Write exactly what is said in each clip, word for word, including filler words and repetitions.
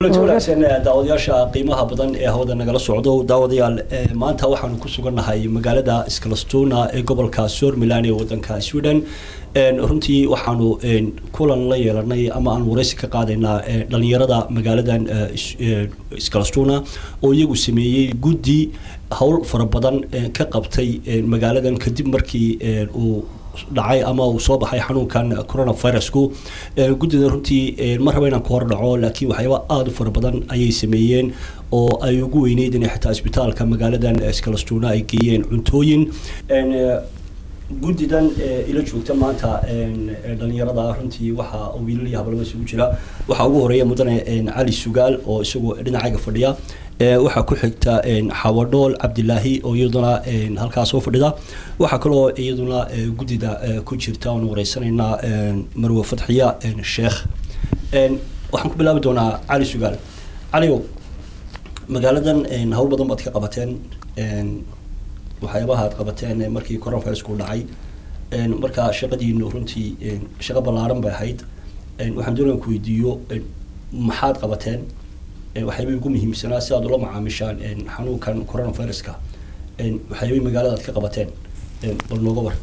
wanaagsan daawadayaasha qiimaha badan ee hawada nagala socdo daawadayaal maanta waxaanu ku sugannahay magaalada Eskilstuna ee gobolka Sørmland ee wadanka Sweden runtii waxaanu kulan la yeelanay ama aan wareysi ka qaadaynaa dhalinyarada magaaladan Eskilstuna oo iyagu sameeyay guddi hawl fara badan ka qabtay magaaladan kadib markii uu dhacay ama uu soo baxay xanuunkan coronavirus-ku guddida runtii ma rabo inaan ku hor dhaco laakiin waxyaabo aad u fara badan ayay sameeyeen oo ay ugu weyneyd in xitaa isbitaalka magaaladan Eskilstuna ay geeyeen cuntooyin guddidan ila joogta maanta dhalinyarada runtii waxa uu wiilal iyo hablo isugu jira waxa ugu horeeya mudane Cali Sugaal oo isagu dhinacayga fadhiya waxa ku xigta Xawadhool Cabdilaahi oo iyaduna halkaas soo fadhida waxa kale oo iyaduna guddida ku jirta oo wareysanayna Marwo Fadxiya Sheekh waxaan ku bilaabi doonaa Cali Sugaal Caliyo magaaladan hawl badan baad ka qabateen waxyaabaha aad qabateen markii coronavirus-ku dhacay marka shaqadiinu runtii shaqo ballaaran bay ahayd waxaan doonayaa ku weydiiyo maxaad qabateen waxyaabihii ugu muhiimsanaa si aad ula macaamishaan xanuunkan coronavirus-ka waxyaabihii magaalada aad ka qabateen bal nooga war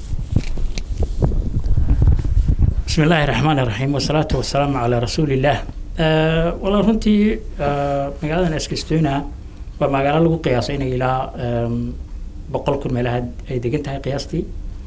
بسم الله الرحمن الرحيم والصلاة والسلام على رسول الله والله runtii magaalada Eskilstuna waa magaalo lagu qiyaasay in ilaa boqol kun meelaha ay degan tahay qiyaastii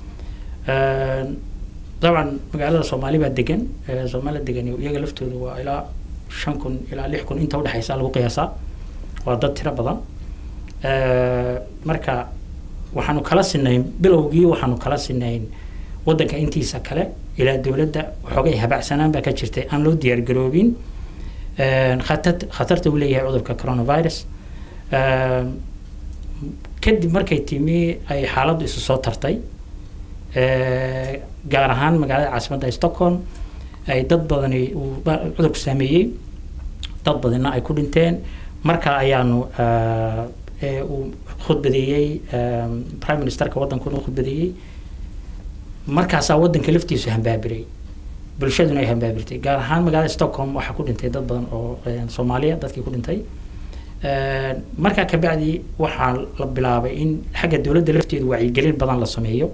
طبعا magaalada Soomaali baa degan Soomaali degan iyaga laftoodu waa ilaa shan kun ilaa lix kun inta u dhaxaysa lagu qiyaasaa waa dad tiro badan marka waxaanu kala sinayn bilowgii waxaanu kala sinayn wadanka intiisa kale ilaa dawladda waxoogay habacsanaan baa ka jirtay aan loo diyaar garoobin khatar khatarta uu leeyahay cudurka coronavirus kadib markay timi ay xaaladdu isu soo tartay gaar ahaan magaalada caasimadda Stockholm ay dad badan uu cudurku saameeyay dad badanna ay ku dhinteen marka ayaanu uu khudbadeeyay prime ministerka wadanku uu khudbadeeyay markaas wadanka laftiisu hambaabiray bulshaduna ay hambaabirtay gaar ahaan magaalada Stockholm waxa ku dhintay dad badan oo Soomaaliya dadkii ku dhintay marka ka bacdi waxa la bilaabay in xagga dawladda lafteedu wacyigelin badan la sameeyo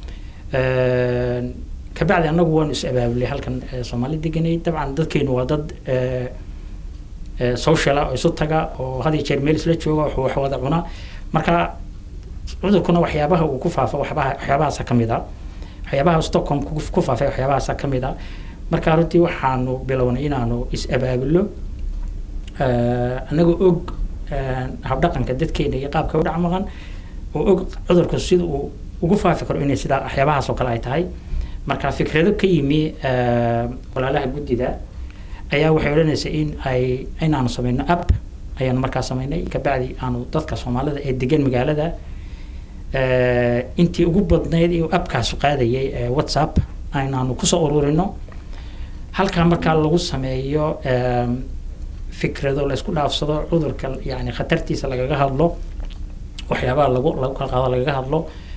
ka bacdi anagu waan is abaabulay halkan Soomaali deganay dabcan dadkeenu waa dad social oo isu taga oo hadii jeer meel isla jooga wax wada cuna marka cudurkuna waxyaabaha uu ku faafo waxyaabahaas ka mid ah waxyaabaha Stockholm ku faafay waxyaabahaas ka mid ah marka runtii waxaanu bilownay inaanu is abaabulo anagu og habdhaqanka dadkeena iyo qaabka u dhacmaan oo og cudurku sida uu ugu faafi karo inay sida waxyaabahaas oo kale ay tahay marka fikrado ka yimi walaalaha guddida ayaa waxay oranaysaa in ay inaanu sameeyno app ayaan markaa sameeynay ka bacdi aanu dadka Soomaalida ee degan magaalada intii ugu badnayd iyo appkaas qaadayay WhatsApp aynaanu ku soo ururino halka markaa lagu sameeyo fikrado la isku dhaafsado cudurka yaani khatartiisa lagaga hadlo waxyaabaha lagu lagu kala qaado lagaga hadlo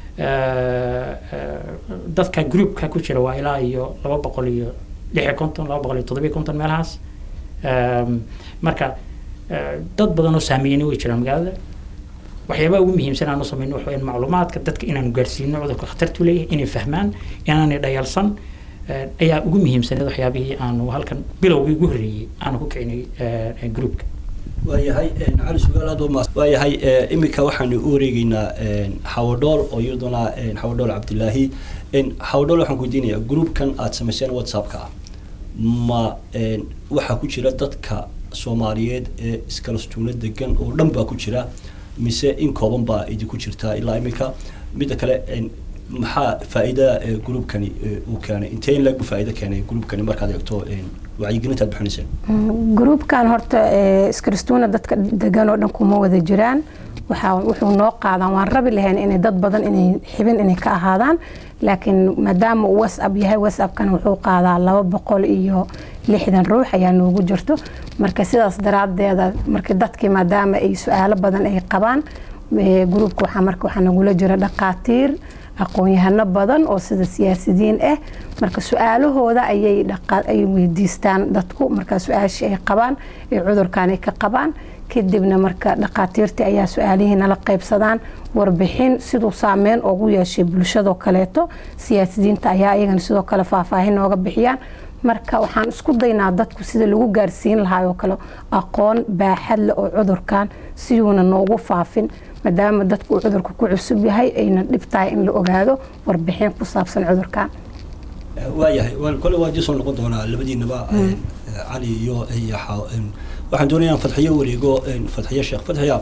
dadka groupka ku jira waa ilaa iyo laba boqol iyo lix iyo konton laba boqol iyo toddoba iyo konton meelahaas marka dad badan oo saameeyay way jiraan magaalada waxyaabaha ugu muhiimsan aan sameeyno waxa weyn macluumaadka dadka inaan gaarsiino cudurka khatartu leeyahay inay fahmaan inaanay dhayalsan ayaa ugu muhiimsan waxyaabihii aanu halkan bilowgii ugu horeeyay aan ku keenay groupka waayahay Cali Sugaal aad ma waayahay imika waxaan u wareegaynaa Xawadhool oo iyaduna Xawadhool Cabdilaahi Xawadhool waxaan ku diinayaa groupkan aad sameyseen WhatsApp-ka ma waxa ku jira dadka Soomaaliyeed ee Eskilstuna degan oo dhan baa ku jira mise in kooban baa idinku jirta ilaa imika mid kale maxaa faa'iido groupkani uu keenay intee lagu faa'iido keenay groupkani markaad eegto wacyigelinta bixinaysan groupkan horta Eskilstuna dadka degan oo dhan kuma wada jiraan waxa wuxuu noo qaadan waan rabi lahayn in dad badan inay xibin inay ka ahaadaan laakiin maadaama WhatsApp yahay WhatsApp kan wuxuu qaadaa laba boqol iyo lixdan ruux ayaa noogu jirto marka sidaas daraadeeda marka dadkii maadaama ay su'aalo badan ay qabaan groupka waxa marka waxa nagu la jira dhaqaatiir aqoon-yahano badan oo sida siyaasiyiin ah marka su'aalahooda ayay ay weydiistaan dadku marka su'aasha ay qabaan ee cudurkan ay ka qabaan kadibna marka dhaqaatiirta ayaa su'aalihiina la qaybsadaan warbixin sidoo saameyn ugu yeeshay bulshada kaleeto siyaasiyiinta ayaa iyagana sidoo kale faahfaahin nooga bixiyaan marka waxaan isku daynaa dadku sida lagu gaarsiin lahaa oo kale aqoon baaxad leh oo cudurkan si uuna noogu faafin maadaama dadku cudurku ku cusub yahay ayna dhibtahay in la ogaado warbixin ku saabsan cudurkan waayahay waan kale waa jisoo noqon doonaa labadiinaba cali iyo ayaxa waxaan doonayaa fadxiyo warigo fadxiyo sheekh fadxiya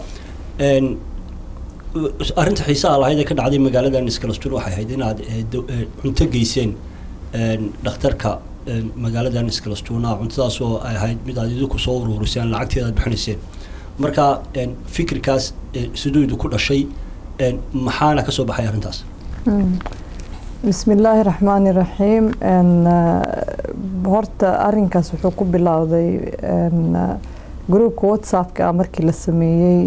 arrinta xiisaha lahayd ee ka dhacday magaaladan Iskalastuun waxay ahayd inaad cunto geyseen dhakhtarka magaaladan Iskalastuun cuntadaas oo ay ahayd mid aad idinku soo ururiseen lacagteeda aad bixinayseen marka fikirkaas sidoo ku dhashay maxaana ka soo baxay arrintaas بسم الله الرحمن الرحيم ان horta arrinkaas wuxuu ku bilowday in group WhatsApp ka markii la sameeyay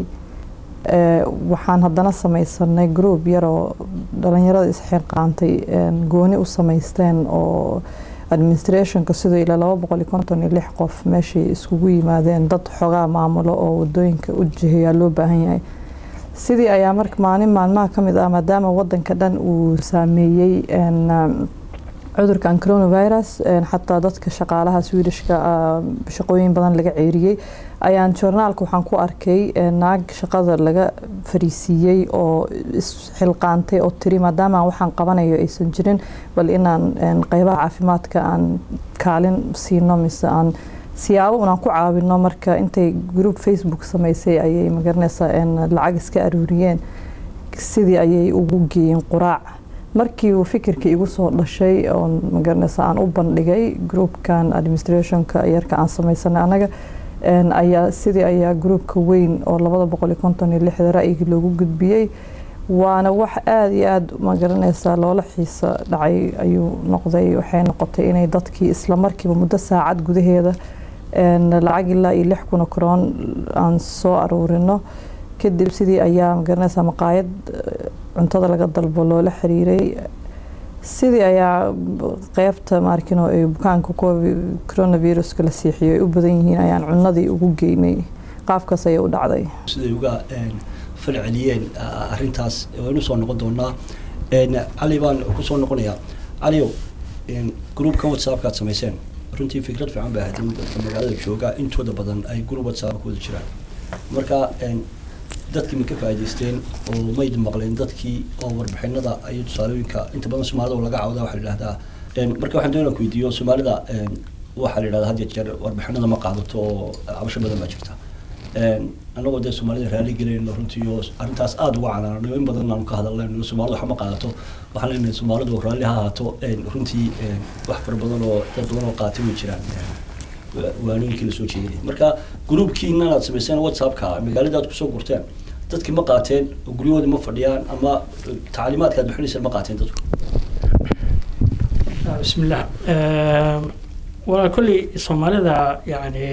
waxaan hadana sameysanay group yar oo dhalinyarada isxilqaantay gooni u sameysteen oo administration ka sidoo ila laba boqol iyo konton iyo lix qof meeshii iskugu yimaadeen dad xogaa maamulo oo wadooyinka u jiheeya loo baahan yahay sidii ayaa marka maalin maalmaha ka mid ah maadaama wadanka dhan uu saameeyay in cudurkan coronavirus xataa dadka shaqaalaha Swedishka shaqooyin badan laga ceeriyay ayaan journaalka waxaan ku arkay naag shaqada laga fariisiyay oo xilqaantay oo tiri maadaama waxaan qabanayo aysan jirin bal inaan qaybaha caafimaadka aan kaalin siino mise aan siyaabo una ku caawino marka intay group Facebook sameysay ayay magaranaysaa in lacag iska aruuriyeen sidii ayay ugu geeyeen quraac markii uu fikirkii igu soo dhashay oo magaranaysaa aan u bandhigay groupkan administrationka yarka aan sameysanay anaga in ayaa sidii ayaa groupka weyn oo laba boqol iyo konton iyo lix ra'yiga loogu gudbiyay waana wax aad iyo aad magaranaysaa loola xiisa dhacay ayuu noqday waxay noqotay inay dadkii isla markiiba muddo saacad gudaheeda in lacag ilaa iyo lix kun oo kroon aan soo aruurino kadib sidii ayaa magaranaysaa maqaayad cuntada laga dalbo loola xiriiray sidii ayaa qaybta markino ay bukaanka coronavirus la siixiyay u badan yihiin ayaan cunadii ugu geynay qaabkaas ayay u dhacday sidii uga falceliyeen arrintaas waynu soo noqon doonaa cali baan ku soo noqonayaa caliyo groupka WhatsApp-ka aad sameyseen runtii fikrad fiican baa ahayd dadka magaalada jooga intooda badan ay group WhatsApp ku wada jiraan marka dadkii ma ka faa'iideysteen oo mayd maqleen dadkii oo warbixinada ay tusaalooyinka inta badan Soomaalida laga caawda waxa la yiraahdaa marka waxaan doonayaa ku weydiiyo Soomaalida waxa la yiraahdaa had jeer warbixinada ma qaadato oo cabasho badan ma jirta anagoo dee Soomaalida raali galeen runtii oo arrintaas aad uga canaanay in badan aan ka hadalnay Soomaalida waxa ma qaadato waxaan leenahay Soomaalidu raali ha ahaato runtii wax far badan oo dad badan oo qaatay way jiraan waanooyinkii la soo jeediyay marka groupkiina aad sameyseen WhatsApp-ka magaalada aad ku soo gurteen dadkii ma qaateen guriyooda ma fadhiyaan ama taalimaadka aad bixinaysan ma qaateen dadku bismillah wala kulli Soomaalida yani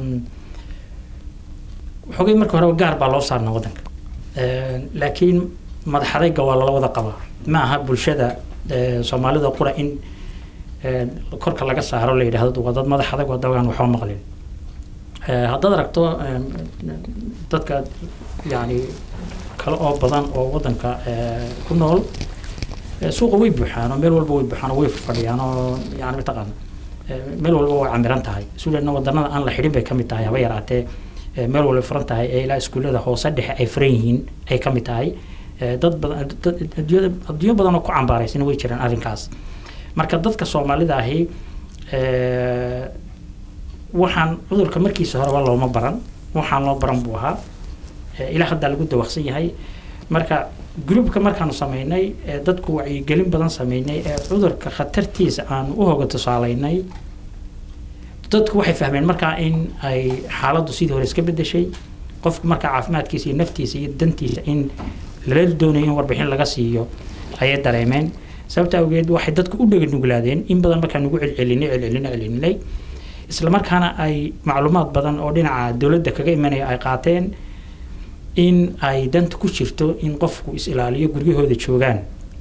xogay marka hore gaar baa loo saarnaa wadanka laakiin madaxdayga waa la wada qabaa ma aha bulshada Soomaalida qura in korka laga saaro la yiraahdo waa dad madaxdag wadagan waxa maqleen hadda aragto dadka yani kala oo badan oo wadanka ku nool suuqa way buuxaan meel walba way buuxaan way fadhiyaan oo yani taqaan meel walba way camiran tahay suuleena wadanada aan la xidhin bay kamid tahay haba yaraatee meel walba furan tahay ee ilaa iskuulada hoose dhexe ay furan yihiin ay kamid tahay dad badan adduunyo badan oo ku cambaaraysan way jiraan arrinkaas marka dadka Soomaalida ahi ee waxaan cudurka markiisa hore waa looma baran waxaan loo baran buu ahaa ilaa hadda lagu dawaqsan yahay marka groupka markaan sameeynay dadku wacyi gelin badan sameeynay ee cudurka khatartiisa aan u hoga tusaaleynay dadku waxay fahmeen marka in ay xaaladdu sidii hore iska bedeshay qofka marka caafimaadkiisa iyo naftiisa iyo dantiisa in la doonayo in warbixin laga siiyo ayay dareemeen sababta awgeed waxay dadku u dhagan nuglaadeen in badan markaan ugu celcelinay celcelinay celcelinay isla markaana ay macluumaad badan oo dhinaca dawladda kaga imanaya ay qaateen in ay danta ku jirto in qofku is ilaaliyo guryahooda joogaan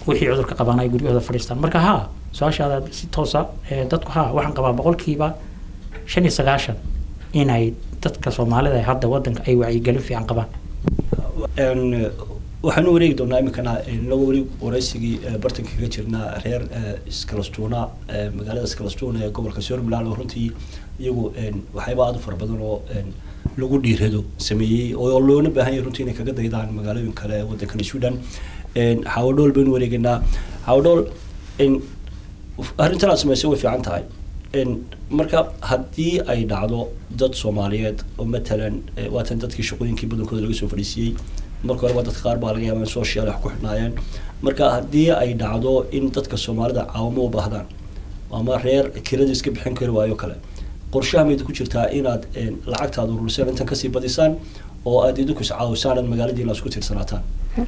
wixii cudurka qabanay guryahooda fadhiistaan marka ha su'aashaada si toosa dadku ha waxaan qabaa boqolkiiba shan iyo sagaashan inay dadka Soomaalida ay hadda wadanka ay wacyigelin fiican qabaan een waxaan u wareegi doonaa imikana lagu wareeg waraysigii bartanka kaga jirnaa reer Iskalastuuna magaalada Iskalastuuna ee gobolka Soomaaliland oo runtii iyagu een waxayba aad u fara badan oo een lagu dhiirado sameeyay oo loona baahan yahay runtii inay kaga daydaan magaalooyin kale ee wadanka Suudaan een hawdhool baan wareegnaa hawdhool in arrintan sameysay way fiican tahay in marka haddii ay dhacdo dad Soomaaliyeed oo matalan waatan dadkii shaqooyinkii badankooda laga soo fadhiisiyay marka hore dadka qaar baa laga yaabaa social wax ku xidhnaayeen marka haddii ay dhacdo in dadka Soomaalida caawimo u baahdaan ama reer kirada iska bixin karo waayo kale qorshaha meed ku jirtaa inaad lacagtaada urursaan intan ka sii badisaan oo aad idinku caawisaan magaaladii la isku tirsanaataan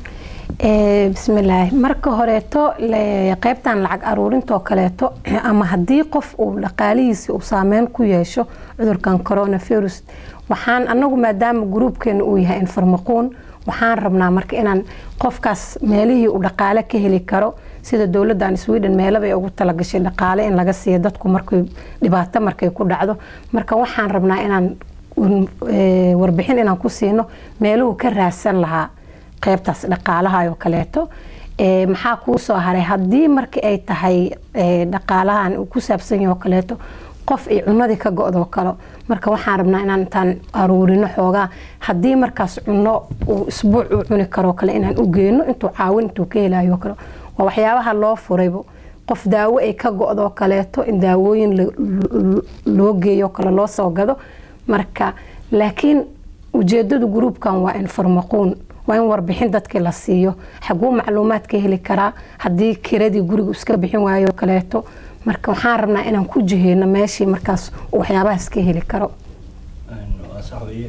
ee bismillaah marka horeeto qaybtan lacag aruurinta kaleeto ama hadii qof uu dhaqaalihiisa uu saameyn ku yeesho cudurkan coronavirus waxaan anagu maadaama groupkeena uu yahay informaqoon waxaan rabnaa marka inaan qofkaas meelihii uu dhaqaale ka heli karo sida dawladdan Sweden meelaba ay ugu talagashay dhaqaale in laga siiyo dadku markay dhibaato markay ku dhacdo marka waxaan rabnaa inaan warbixin inaan ku siino meeluhu ka raadsan lahaa qaybtaas dhaqaalaha oo kaleeto ee maxaa ku soo haray hadii markii ay tahay dhaqaalahan uu ku saabsan yahay oo kaleeto qof ay cunadii ka go'do kale marka waxaan rabnaa inaan tan aruurino xoogaa hadii markaas cuno uu isbuuc u cuni karo kale inaan u geeyno intuu caawin intuu ka helayo kale waa waxyaabaha loo furaybo qof daawo ay ka go'do kaleeto in daawooyin loo geeyo kale loo soo gado marka laakiin ujeedadu groupkan waa informaqoon waa in warbixin dadka la siiyo xaguu macluumaad ka heli karaa hadii kiradii guriga iska bixin waayo kaleeto marka waxaan rabnaa inaan ku jiheeno meeshii markaas waxyaabahaas ka heli karo saxweeye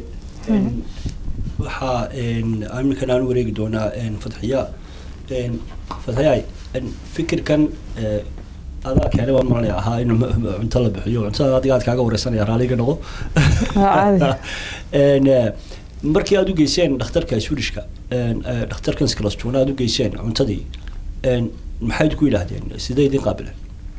waxa een aaminkan aan wareegi doonaa een fadxiya een fadxiya fikirkan adaa kale waan maray ahaa in cunto la bixiyo cuntada adiga aad kaaga wareysanaya raaliga noqo een markii aad u geyseen dhakhtarka Swedishka een dhakhtarkan Iskalastuuna aad u geyseen cuntadii een maxay ku yiraahdeen sidee idin qaabileen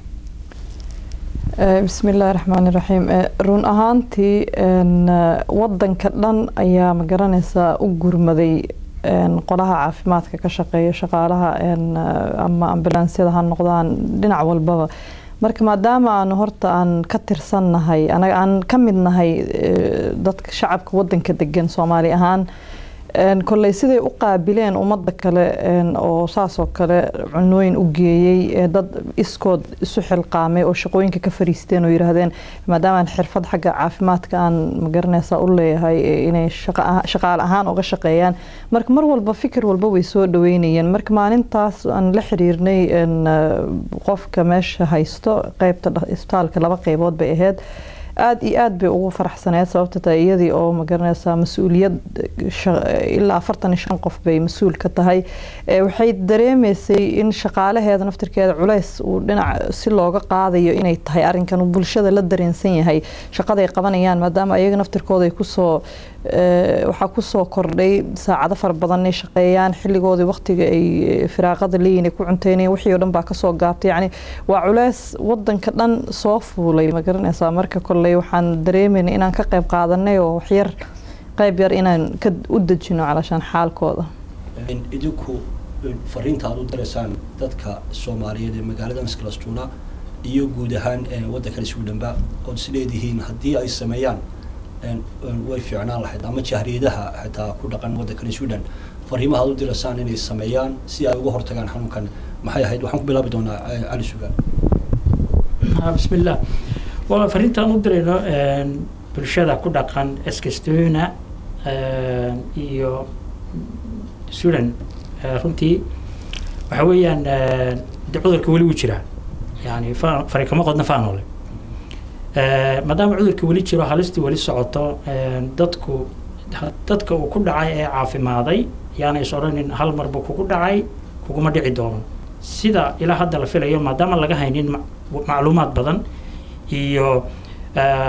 بسم الله الرحمن الرحيم رون أهانتي إن وضن كدن أيام جرانيسا أجرمدي إن قلها عافماتك كشقية شغالها إن أما أمبلانسية هالنقدان دنع والبابا مرك ما دام أنا هرت أن كتر سنة هاي أنا أن كملنا هاي ضد شعبك وضن كدجن سومالي أهان إن كل سيدي أقابلين ومضى كله إن أو ساسو كله عنوين وجيي ضد إسكود سحل قامة أو شقوين كفريستين ويرهدين ما دام الحرفة حق عافمات كان مقرنة سأقول لي هاي إني شق شقال أهان أو شقيان مرك مر والبفكر والبوي سود دوينيين مرك ما ننتاس أن لحريرني إن قف كمش هايستو قيبت إسبتال كلا بقيبات بإهد aad iyo aad bay ugu faraxsaneed sababta taayadii oo ma garanaysaa mas'uuliyad ilaa afartan iyo shan qof bay mas'uul ka tahay waxay dareemaysay in shaqaalaheeda naftirkeeda culays uu dhinac si looga qaadayo inay tahay arrinkan uu bulshada la dareensan yahay shaqada ay qabanayaan maadaama ayaga naftirkooda ay ku soo waxa ku soo kordhay saacado far badan ay shaqeeyaan xilligoodii waqtiga ay firaaqada leeyihiin ku cunteynayeen wixii oo dhan baa ka soo gaabtay yani waa culays wadanka dhan soo fuulay ma garanaysaa marka kolley waxaan dareemayna inaan ka qayb qaadanay oo wax yar qayb yar inaan ka u dejino calashaan xaalkooda idinku fariinta aad u dareysaan dadka Soomaaliyeed ee magaalada Iskalastuuna iyo guud ahaan wadanka Suudaanba oo sideedihiin hadii ay sameeyaan way fiicnaan lahayd ama jahriyadaha xitaa ku dhaqan wadanka Suudaan fariimaha aad u direysaan inay sameeyaan si ay uga hortagaan xanuunkan maxay ahayd waxaan ku bilaabi doonaa Ali Suugaan bismillah waa fariintaan u dirayno bulshada ku dhaqan Iskalastuuna iyo Suudaan runtii waxa weeyaan cudurka wali u jira yani fariiqama qodna faanole maadaama cudurka wali jiro halistii wali socoto dadku dadka uu ku dhacay ee caafimaaday yaana is oranin hal mar buu kugu dhacay kuguma dhici doono sida ilaa hadda la filayo maadaama laga haynin macluumaad badan iyo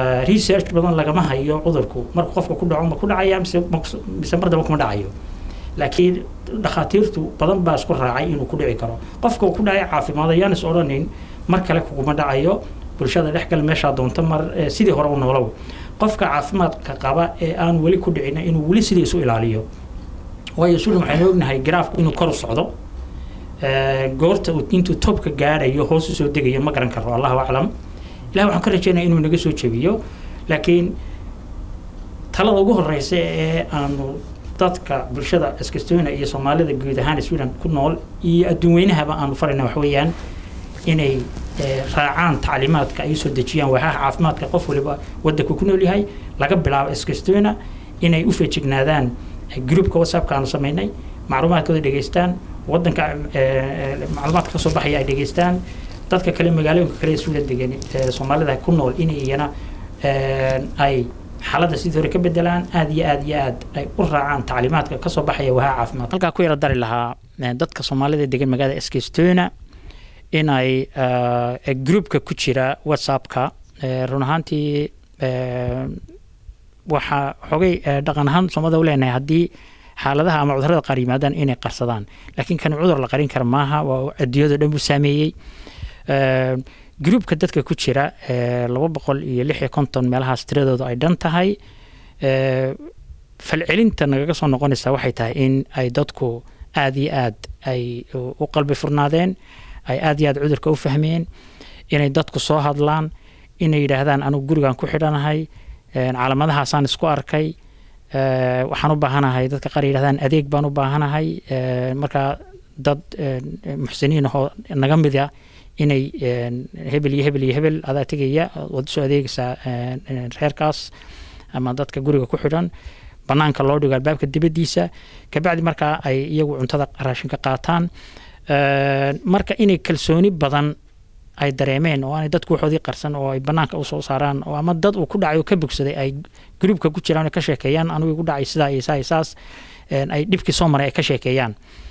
research badan lagama hayo cudurku marka qofka ku dhaco ma ku dhacaya mise mise mardaba kuma dhacayo laakiin dhakhaatiirtu badan baa isku raacay inuu ku dhici karo qofka uu ku dhacay caafimaad ayaan is odhanin mar kale kuguma dhacayo bulshada dhexgal meesha doonta mar sidii hore u noolow qofka caafimaadka qaba ee aan weli ku dhicin inuu weli sidii isu ilaaliyo waayo sulan waxaan ognahay graafku inuu kor u socdo goorta uu intuu topka gaarayo hoos u soo degayo ma garan karo allahu aclam ilaahay waxaan ka rajaynayaa inuu naga soo jebiyo laakiin talada ugu horeysa ee aanu dadka bulshada Eskilstuna iyo Soomaalida guud ahaan Sweden ku nool iyo adduunweynahaba aanu farayna wax weeyaan inay raacaan tacliimaadka ay soo dejiyaan waxa caafimaadka qof waliba wadanka ku nool yahay laga bilaabo Eskilstuna inay u feejignaadaan groupka WhatsApp-ka aanu sameynay macluumaadkooda dhageystaan wadanka macluumaadka ka soo baxaya ay dhageystaan dadka kale magaalooyinka kale Sweden degan Soomaalida ku nool inay iyana ay xaaladda sidoo hore ka bedelaan aad iyo aad iyo aad ay u raacaan tacliimaadka ka soo baxaya waxa caafimaad halka ku yara dari lahaa dadka Soomaalida degan magaalada Eskilstuna in ay groupka ku jira WhatsApp-ka run ahaantii waxa xogay dhaqan ahaan Soomaalida u leenahay hadii xaaladaha ama cudurrada qaar yimaadaan inay qarsadaan laakiin kan cudur la qarin karo maaha waa adduunyada dhan u saameeyay groupka dadka ku jira laba boqol iyo lix iyo konton meelahaas tiradooda ay dhan tahay falcelinta naga soo noqonaysa waxay tahay in ay dadku aad iyo aad ay u qalbi furnaadeen ay aad iyo aad cudurka u fahmeen inay dadku soo hadlaan inay yiraahdaan anigu gurigan ku xidhanahay calaamadahaas aan isku arkay waxaan u baahanahay dadka qaar yiraahdaan adeeg baan u baahanahay marka dad muxsiniin oo naga mid ah inay hebel iyo hebel iyo hebel adaa tagaya wada soo adeegaysa reerkaas ama dadka guriga ku xidhan banaanka loo dhigo albaabka dibadiisa ka bacdi marka ay iyagu cuntada raashinka qaataan marka inay kalsooni badan ay dareemeen oo aanay dadku waxoodii qarsan oo ay banaanka u soo saaraan oo ama dad uu ku dhacay oo ka bogsaday ay groupka ku jiraan ka sheekeeyaan anigu igu dhacay sida iyo saas ay dhibki soo maray ka sheekeeyaan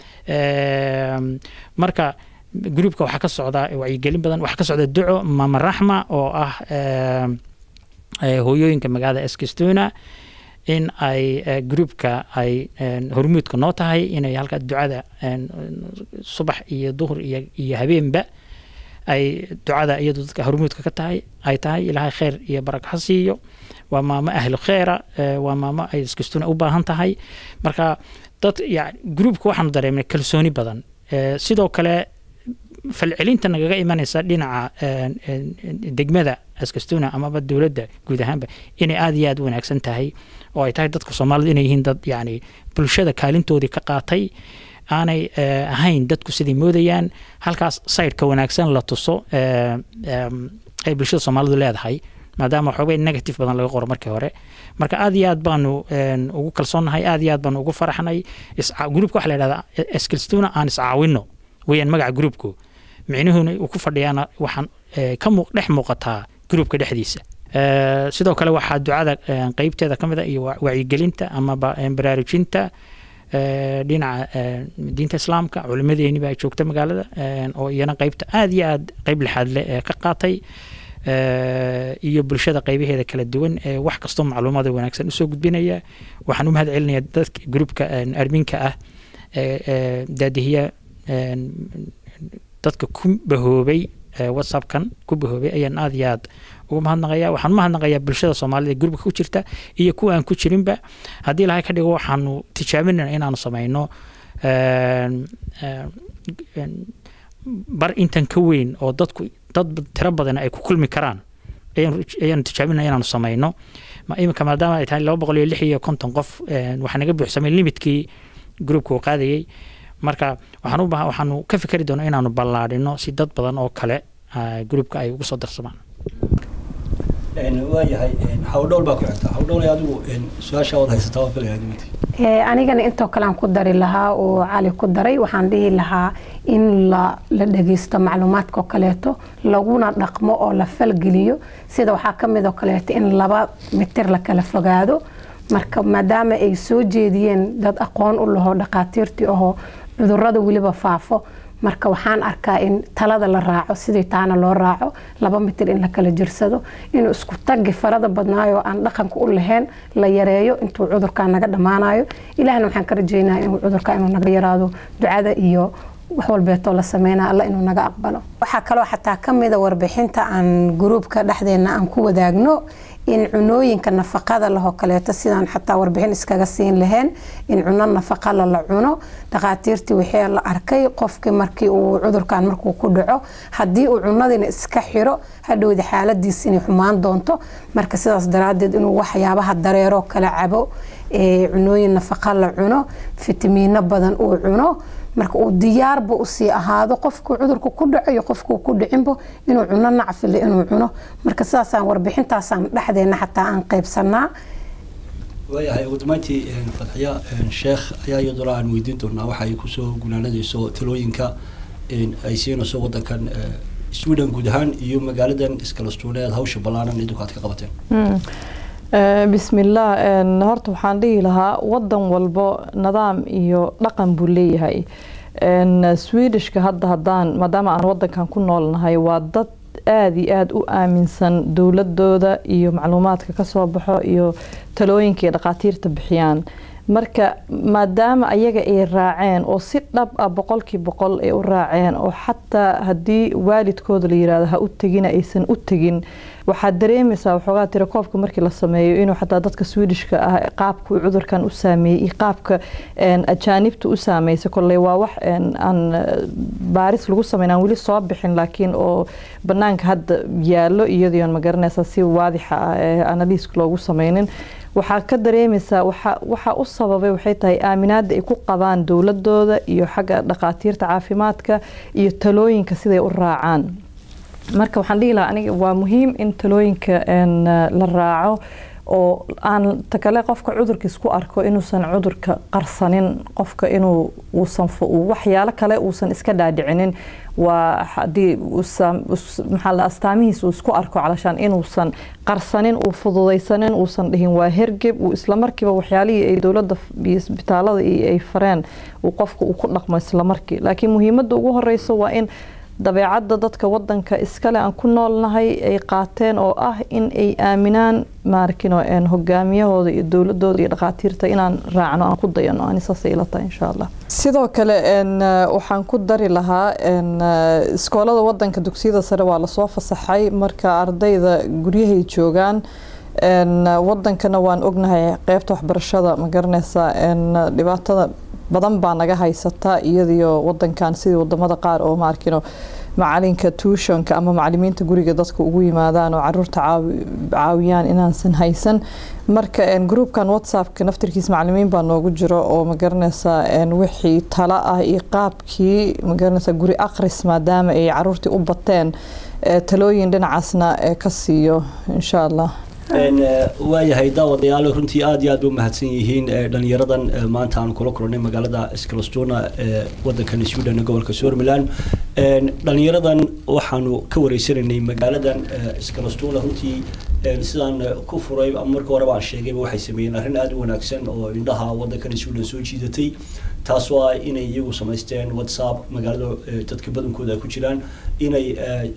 marka groupka waxa ka socda wacyigelin badan waxa ka socda duco mama raxma oo ah hooyooyinka magaalada Eskilstuna in ay groupka ay hormuudka noo tahay inay halka ducada subax iyo duhur iyo iyo habeenba ay ducada iyadu dadka hormuudka ka tahay ay tahay ilaahay khayr iyo baraka ha siiyo waa maama ahlu khayra waa maama ay Eskilstuna u baahan tahay marka dad yaani groupka waxaan dareemay kalsooni badan sidoo kale falcelinta naga imanaysa dhinaca degmada Eskilstuna ama dawladda guud ahaanba inay aad iyo aad wanaagsan tahay oo ay tahay dadka Soomaalida inay yihiin dad yaani bulshada kaalintoodii ka qaatay aanay ahayn dadku sidii moodayaan halkaas side-ka wanaagsan la tuso ay bulshada Soomaalidu leedahay maadaama xoogay negative badan laga qoro markii hore marka aad iyo aad baanu ugu kalsoonahay aad iyo aad baanu ugu faraxnay groupka waxa la yiraahdaa Eskilstuna aan iscaawino weeyaan magaca groupku micnuhuna uu ku fadhiyana waxaan ka muuq dhex muuqataa groupka dhexdiisa sidoo kale waxa ducada qaybteeda kamid ah iyo wacyigelinta ama baraarujinta dhinaca diinta islaamka culimadeeni baa joogta magaalada oo iyana qaybta aad iyo aad qayb lixaad leh ka qaatay iyo bulshada qaybaheeda kala duwan ee wax kasto macluumaad wanaagsan u soo gudbinaya waxaan u mahad celinayaa dadka groupka arminka ah ee daadihiya dadka ku bahoobay WhatsApp-kan ku bahoobay ayaan aad iyo aad ugu mahadnaqayaa waxaan u mahadnaqayaa bulshada Soomaalida groupka ku jirta iyo kuwa aan ku jirinba hadii ilaahay ka dhigo waxaanu tijaabinayna inaanu sameeyno bar intan ka weyn oo dadku dad tira badan ay ku kulmi karaan ayaan tijaabinayna inaanu sameeyno ma imika maadaama ay tahay laba boqol iyo lix iyo konton qof waxa naga buuxsamay limitkii groupka uu qaadayay marka waxaan u baahan waxaanu ka fikiri doonaa inaanu ballaadhino si dad badan oo kale groupka ay ugu soo darsamaan een waayahay hawdhowl baa ku xigta hawdhowl adigu su'aasha wad haysataa oo kale aadmid ee anigana inta kale aan ku dari lahaa oo cali ku daray waxaan dhihi lahaa in la la dhageysto macluumaadka kaleeto laguna dhaqmo oo la falgeliyo sida waxa kamid oo kaleeto in laba mitir la kala fogaado marka maadaama ay soo jeediyeen dad aqoon u laho dhaqaatiirtii oo cudurrada waliba faafo marka waxaan arkaa in talada la raaco sidii taana loo raaco laba mitir in la kala jirsado inuu isku tagi farada badnaayo aan dhaqanka u lahayn la yareeyo intuu cudurka naga dhamaanayo ilaahna waxaan ka rajeynayaa inuu cudurka inuu naga yaraado ducada iyo wax walbeeto la sameynaa alla inuu naga aqbalo waxa kale oo xataa kamida warbixinta aan groupka dhaxdeena aan ku wadaagno in cunooyinka nafaqada laho kaleeto sidaan xataa warbixin iskaga siin lahayn in cuno nafaqa la cuno dhaqaatiirtii wixii la arkay qofkii markii uu cudurkan markuu ku dhaco haddii uu cunadina iska xiro hadhowda xaaladiisa inay xumaan doonto marka sidaas daraadeed inuu waxyaabaha dareero kala cabo ee cunooyin nafaqa la cuno fitamiino badan uu cuno marka uu diyaarba u sii ahaado qofku cudurku ku dhaco iyo qofku ku dhicinbo inuu cuno nacfi leh inuu cuno marka sidaasaan warbixintaasaan dhaxdeena xataa aan qaybsanaa waayahay ugu dambeyntii Fadxiya sheekh ayaa iyadoo aan weydiin doonaa waxa ay ku soo gunaanadayso talooyinka ay siinayso wadankan Sweden guud ahaan iyo magaaladan Iskalastuuneed hawsha balaaran idinku aad ka qabateen بسم الله horta waxaan dhihi lahaa wadan walbo nidaam iyo dhaqan buu leeyahay Swedishka hadda hadaan maadaama aan wadankan ku noolnahay waa dad aad iyo aad u aaminsan dawladooda iyo macluumaadka ka soo baxo iyo talooyinka dhaqaatiirta bixiyaan marka maadaama ayaga ay raaceen oo si dhab ah boqolkiiba boqol ay u raaceen oo xataa hadii waalidkooda la yiraahdo ha u tagina aysan u tagin waxa dareemaysaa waxoogaa tira koobka markii la sameeyo inuu xataa dadka Swedishka ah qaabka cudurkan u saameeyay qaabka een ajaanibta u saameeyay kulay waa wax aan baaris lagu sameeyay wali soo bixin laakiin oo banaanka hadda yaalo iyadoo ma garanaysa si waadix ah analysis loogu sameeynin waxa ka dareemaysaa waxa waxa u sababay waxay tahay aaminaad ay ku qabaan dawladooda iyo xagga dhaqaatiirta caafimaadka iyo talooyinka siday u raacaan marka waxaan dhihi lahaa aniga waa muhiim in talooyinka een la raaco oo aan takale qofka cudurka isku arko inuusan cudurka qarsanin qofka inuu uusan waxyaalo kale uusan iska dhaadhicinin waa hadii maxaa la astaamihiisa isku arko calashan inuusan qarsanin uu fududeysanin uusan dhihin waa hergeb uu isla markiiba waxyaalihii ay dawladda isbitaalada ay fareen uu qofku uu ku dhaqmo isla markii laakiin muhiimadda ugu horeyso waa in dabeecadda dadka wadanka iskale aan ku noolnahay ay qaateen oo ah in ay aaminaan maarkino een hogaamiyahooda iyo dawladooda iyo dhaqaatiirta inaan raacno aan ku dayano aan isaga ilata insha Allah sidoo kale een waxaan ku dari lahaa een iskoolada wadanka dugsiyada sare waa la soo fasaxay marka ardayda guryahay joogaan een wadankana waan ognahay qaybta waxbarashada ma garanaysa een dhibaatada badan baa naga haysata iyadoo wadankan sidii wadamada qaar oo maarkino macalinka tuitionka ama macallimiinta guriga dadka ugu yimaadaan oo caruurta caawiyaan inaan san haysan marka een groupkan WhatsApp-ka naftirkiisa macallimiin baa noogu jiro oo ma garanaysa een wixii tala ah iyo qaabkii ma garanaysa guri akhris maadaama ay caruurtii u bateen talooyin dhinacaasna ka siiyo insha Allah een waayahay daawadayaal runtii aad iyo aad u mahadsan yihiin dhalinyaradan maanta aan kula kulnay magaalada Iskalastuuna ee wadanka Sweden gobolka Sörmland een dhalinyaradan waxaanu ka wareysanay magaaladan Iskalastuuna runtii sidaan ku furay markii hore baan sheegay waxay sameeyeen arrin aad u wanaagsan oo indhaha wadanka Sweden soo jiidatay taas waa inay iyagu sameysteen WhatsApp magaalada dadka badankooda ay ku jiraan inay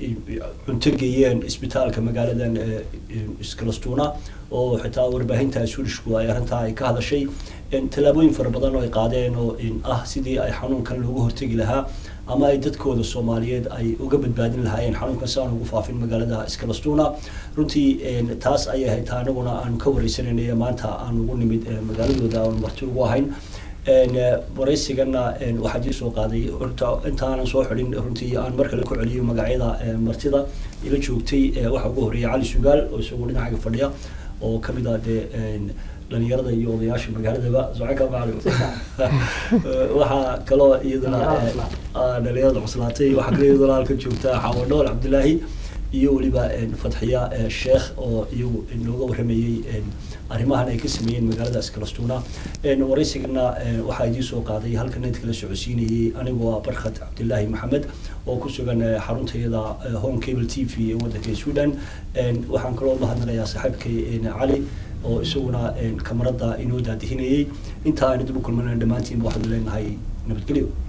cunto geeyeen isbitaalka magaaladan Iskalastuuna oo xitaa warbaahinta Swedishku ay arinta ay ka hadashay in talaabooyin fara badan oo ay qaadeen oo in ah sidii ay xanuunkan looga hortagi lahaa ama ay dadkooda Soomaaliyeed ay uga badbaadin lahaayeen xanuunkan saan ugu faafin magaalada Iskalastuuna runtii taas ay ahayd taanaguna aan ka wareysanay maanta aan ugu nimid magaaladooda oo marti ugu ahayn een wareysigana waxa jii soo qaaday horta intaan soo xidhin runtii aan marka la ku celiyo magacyada martida ila joogtay waxa ugu horeeyay Cali Sugaal oo isagoo dhinaca fadhiya oo kamid ah dhalinyarada iyo odayaasha magaaladaba Zucayka Macalin waxa kale iyadana dhalinyarada cuslaatay waxa kale iyadana halka joogta Xawadhool Cabdilaahi iyo waliba Fadxiya Sheekh oo iyagu inooga waramayay arrimahan ay ka sameeyeen magaalada Iskalastuuna een wareysigana waxa ay soo qaaday halkan inta kala socodsiinayay anigoo Barkhat Cabdilaahi Maxamed oo ku sugan xarunteeda Home Cable T V ee wadanka Sweden een waxaan kaloo mahadnaqayaa saaxiibkay Cali oo isaguna kamarada inoo daadihinayay inta aan dib u kulmanay dhamaantiin waxaan leenahay nabadgelyo.